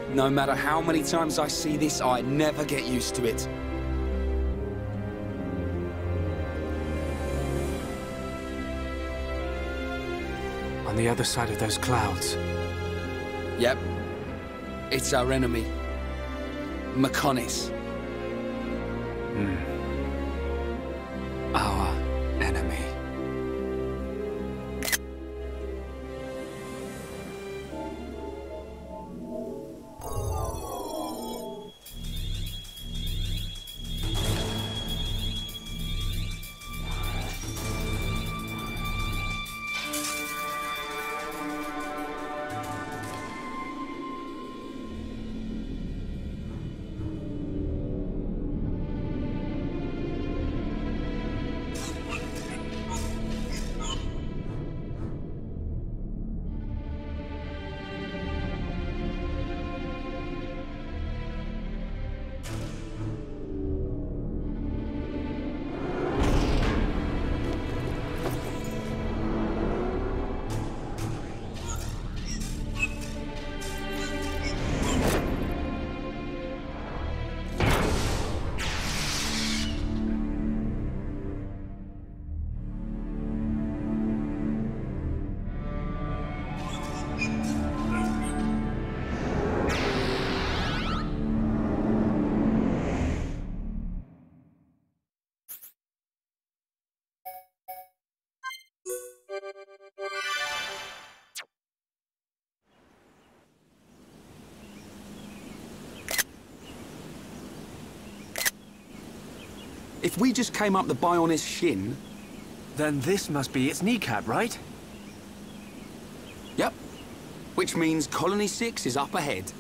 No matter how many times I see this, I never get used to it. On the other side of those clouds. Yep. It's our enemy. Mechonis. Our enemy. If we just came up the Bionis shin... Then this must be its kneecap, right? Yep. Which means Colony 6 is up ahead.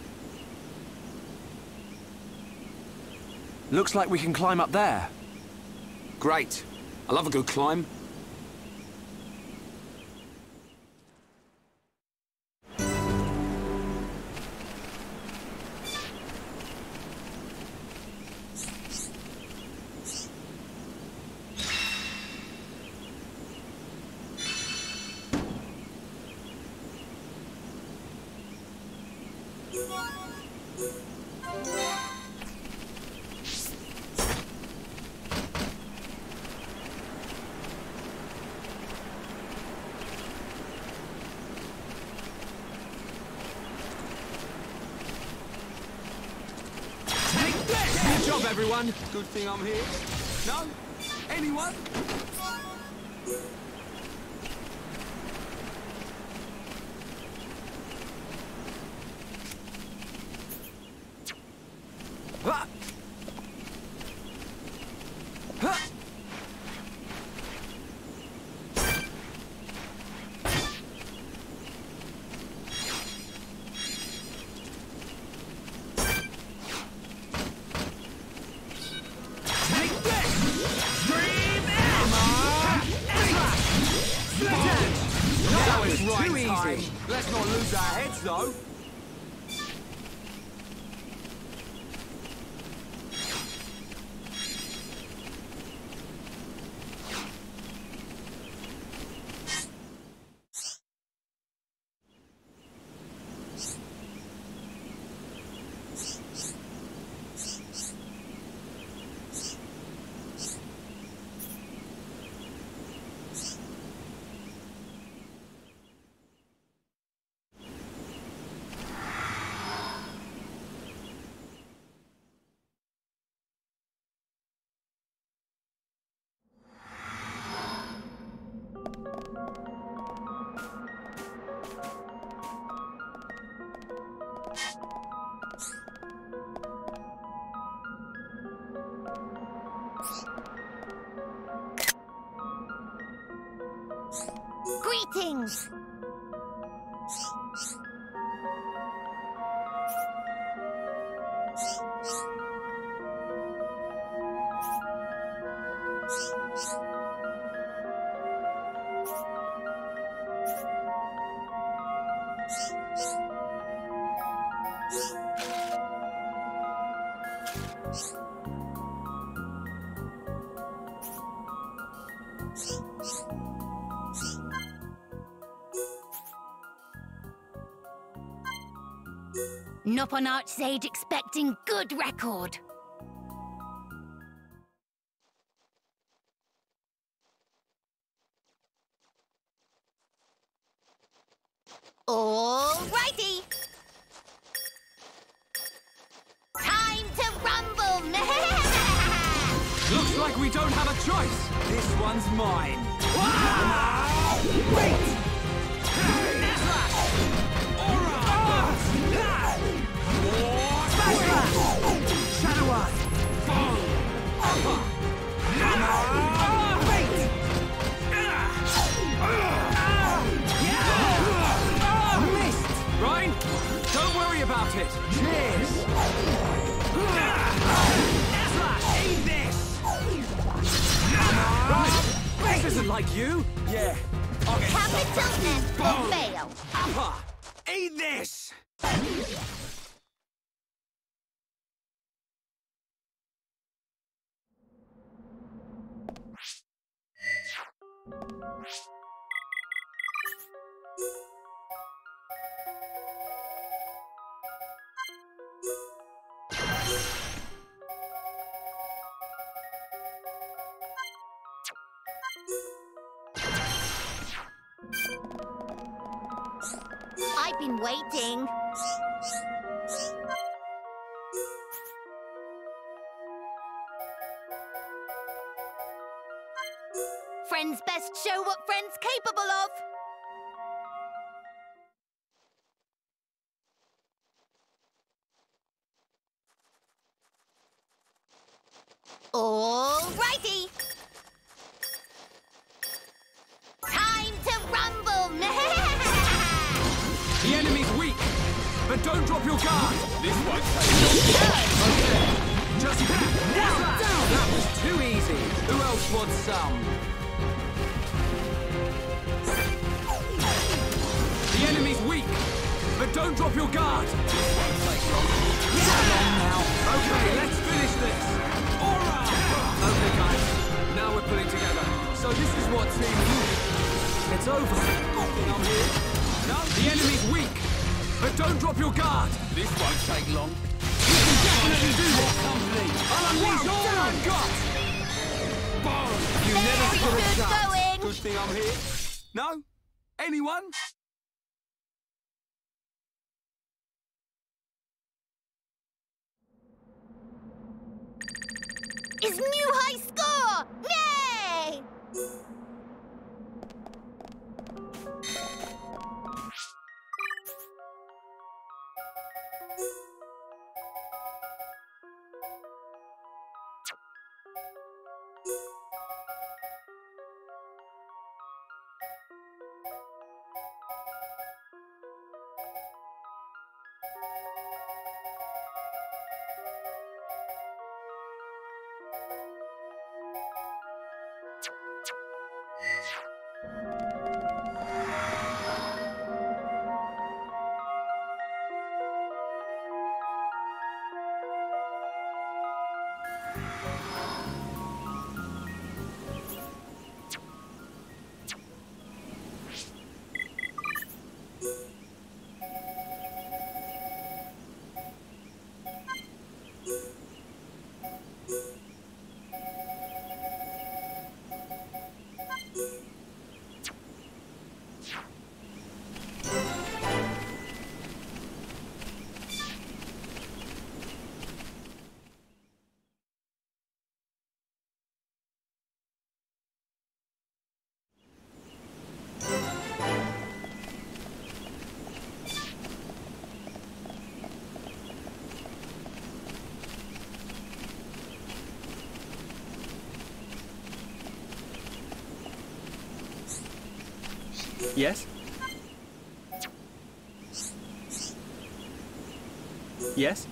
Looks like we can climb up there. Great. I love a good climb. Good job, everyone. Good thing I'm here. No? Anyone? Ah! Ah! That was right too time. easy. Let's not lose our heads, though. Greetings! Nopon Archsage expecting good record. Alrighty! Time to rumble! Looks like we don't have a choice. This one's mine. Wait! Shadow Eye! Missed! Ryan, don't worry about it. Cheers! Eat this! Right! This isn't like you! Yeah. I'll get Capital and fail. Upper! Eat this! I've been waiting. Friends best show what friends capable of. Alrighty. Time to rumble. The enemy's weak, but don't drop your guard. This won't take Just down. That was too easy. Who else wants some? The enemy's weak, but don't drop your guard. This won't take long. Now. Okay, let's finish this. All right. Okay, guys. Now we're pulling together. So this is what team. It's over. I'm here. No, the enemy's weak, but don't drop your guard. This won't take long. You can definitely do this. Company. I'll unleash all I've got. Boom! You never Very stood a good chance. going. Good thing I'm here. No? Anyone? Is new high score! Yay! Yes? Yes?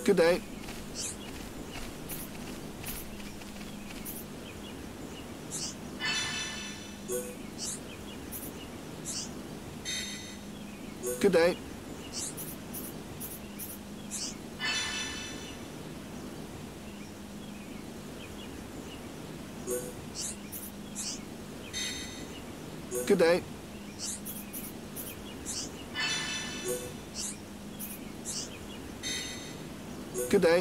Good day. Good day. Good day. Good day.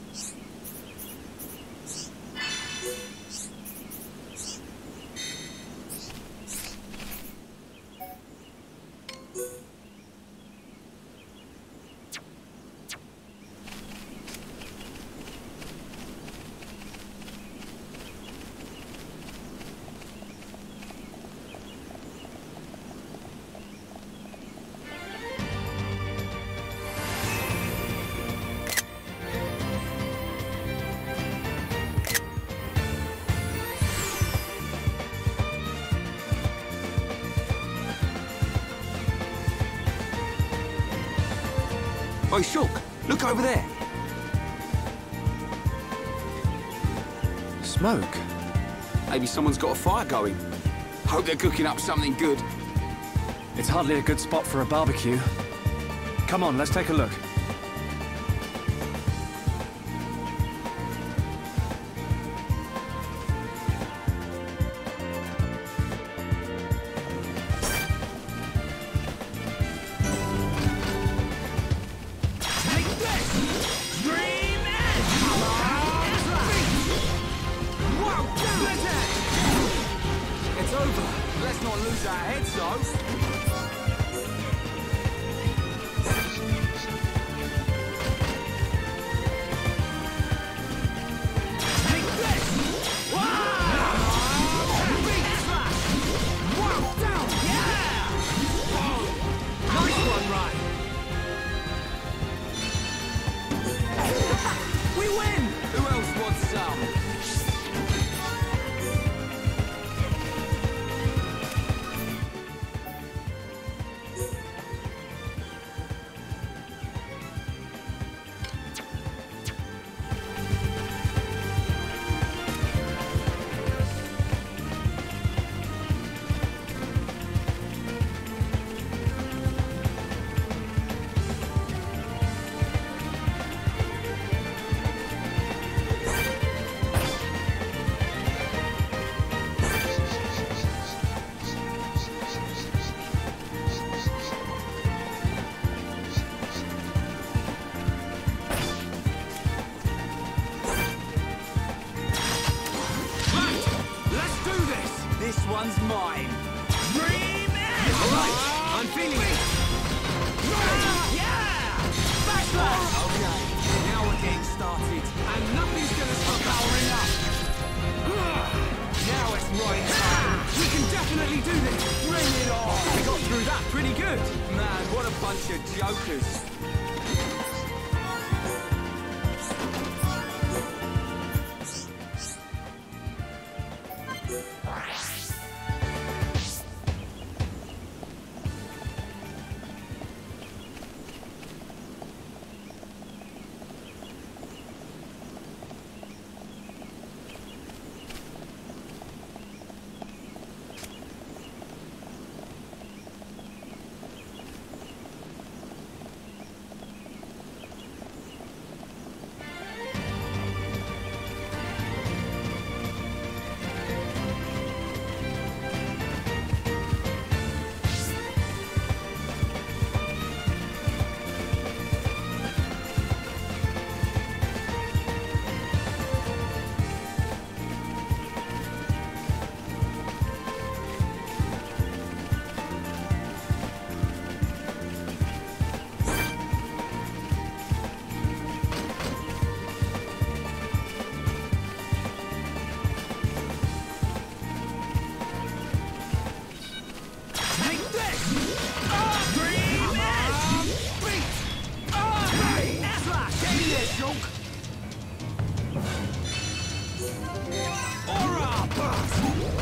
Oi, Shulk, look over there. Smoke? Maybe someone's got a fire going. Hope they're cooking up something good. It's hardly a good spot for a barbecue. Come on, let's take a look.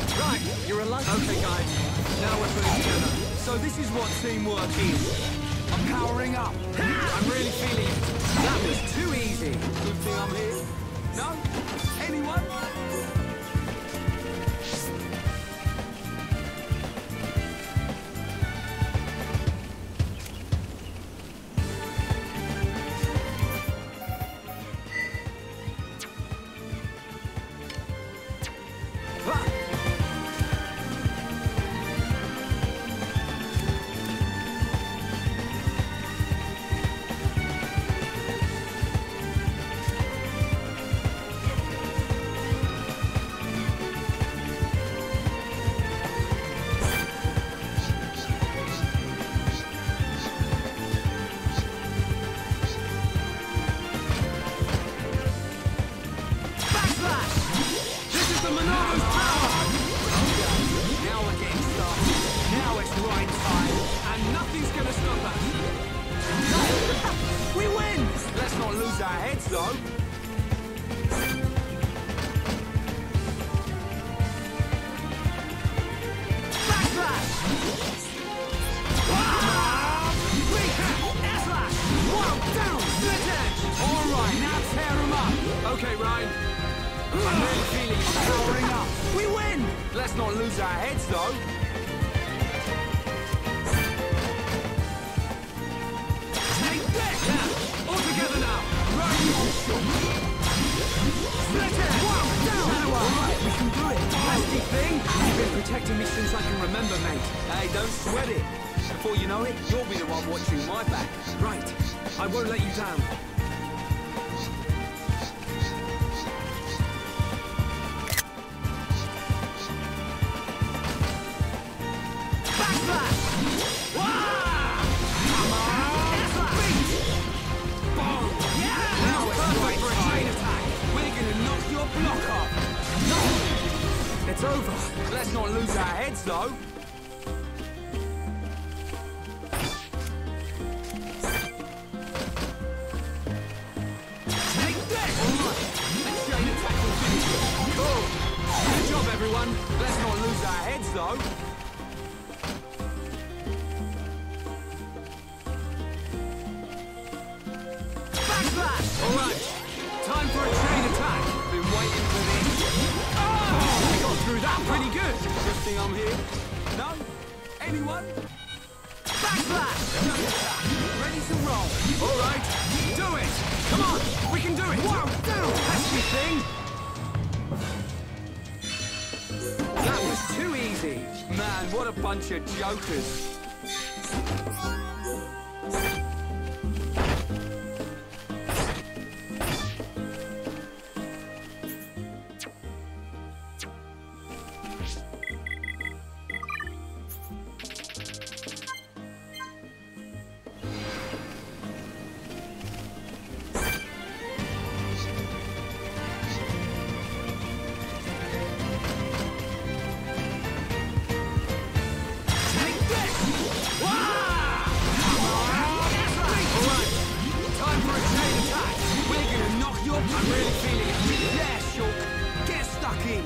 Okay, guys. Now we're putting together. So this is what teamwork is. A Powering up. I'm really feeling it. That was too easy. Good thing I'm here. No? Anyone? Okay, Ryan. I'm really feeling it. Powering up. We win! Let's not lose our heads, though. Take this! Yeah. All together now. Right. Split it! Wow, down! All right, we can do it. Nasty thing. You've been protecting me since I can remember, mate. Hey, don't sweat it. Before you know it, you'll be the one watching my back. Right. I won't let you down. It's over. Let's not lose our heads, though. Take this! Let's chain attack will finish it. Cool. Good job, everyone. Let's not lose our heads, though. Backslash! All right. Time for a chain attack. Been waiting for this. Oh! We got through that pretty good. Good thing I'm here. No? Anyone? Backslash! Ready to roll. All right. Do it. Come on. We can do it. Wow, down. Pesky thing. That was too easy. Man, what a bunch of jokers. I'm really feeling it. Yeah, Shulk. Get stuck in.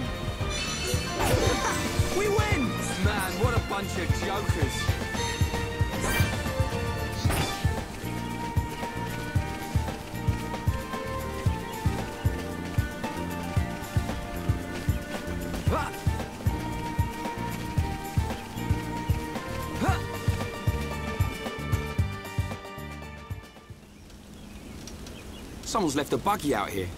We win! Man, what a bunch of jokers. Someone's left a buggy out here.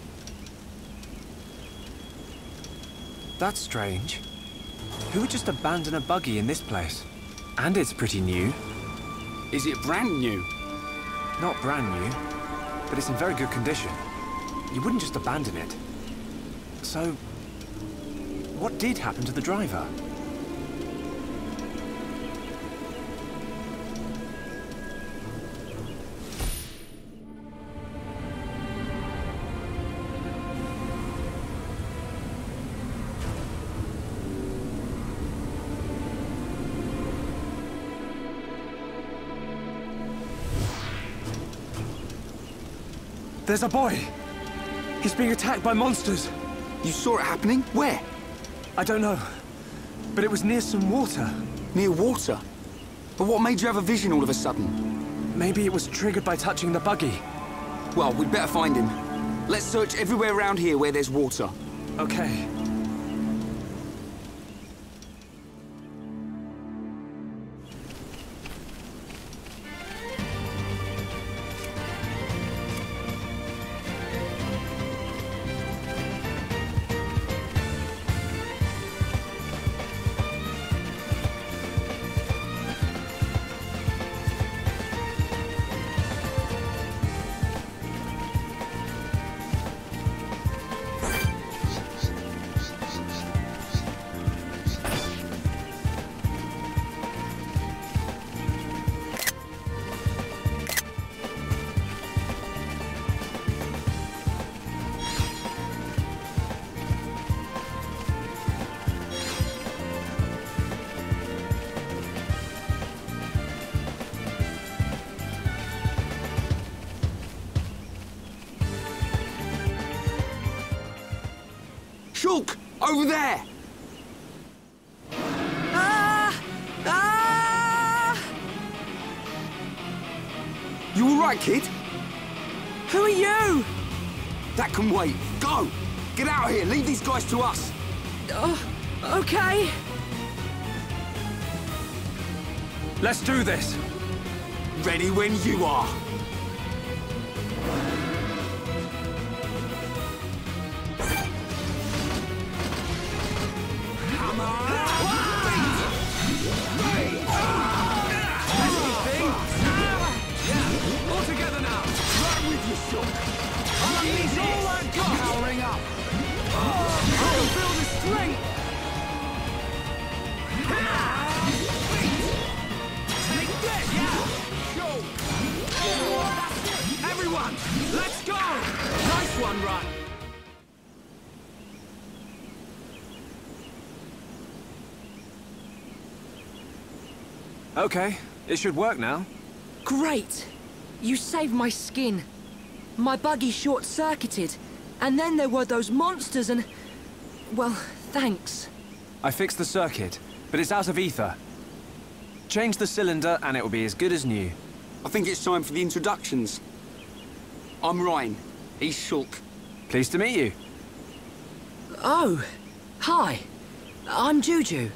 That's strange. Who would just abandon a buggy in this place? And it's pretty new. Is it brand new? Not brand new, but it's in very good condition. You wouldn't just abandon it. So, what did happen to the driver? There's a boy! He's being attacked by monsters! You saw it happening? Where? I don't know, but it was near some water. Near water? But what made you have a vision all of a sudden? Maybe it was triggered by touching the buggy. Well, we'd better find him. Let's search everywhere around here where there's water. Okay. Shulk! Over there! You all right, kid? Who are you? That can wait. Go! Get out of here! Leave these guys to us! Okay. Let's do this! Ready when you are! Everyone, let's go! Nice one, Run. Okay, it should work now. Great! You saved my skin. My buggy short-circuited, and then there were those monsters and... well, thanks. I fixed the circuit, but it's out of ether. Change the cylinder and it will be as good as new. I think it's time for the introductions. I'm Ryan. He's Shulk. Pleased to meet you. Oh, hi. I'm Juju.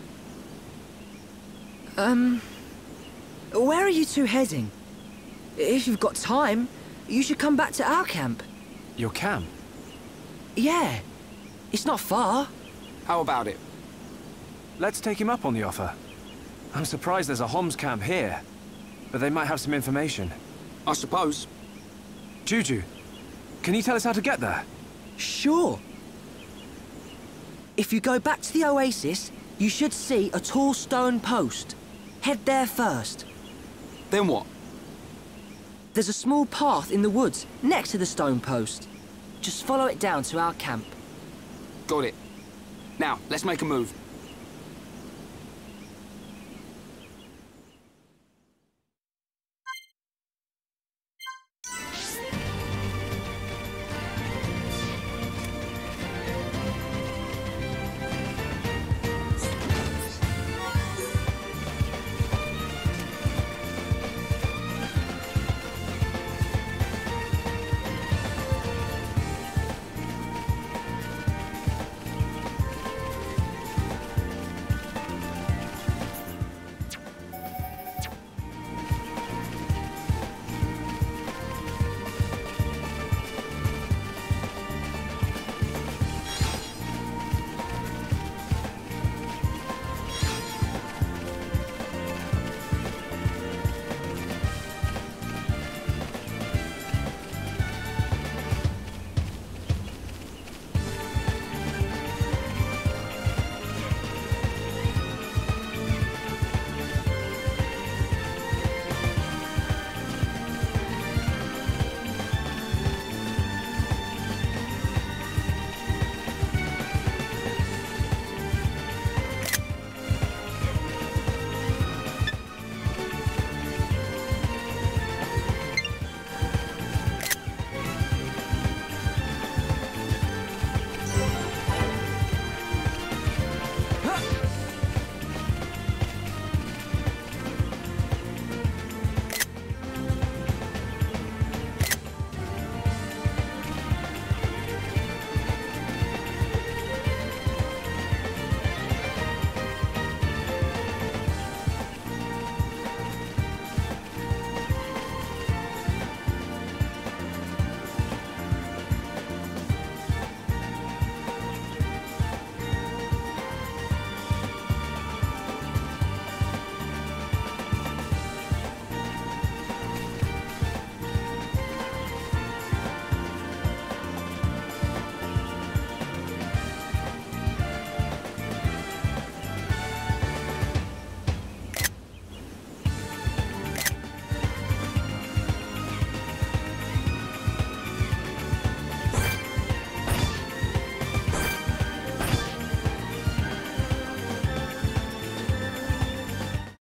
Where are you two heading? If you've got time, you should come back to our camp. Your camp? Yeah, it's not far. How about it? Let's take him up on the offer. I'm surprised there's a Homs camp here, but they might have some information. I suppose. Juju, can you tell us how to get there? Sure. If you go back to the oasis, you should see a tall stone post. Head there first. Then what? There's a small path in the woods next to the stone post. Just follow it down to our camp. Got it. Now, let's make a move.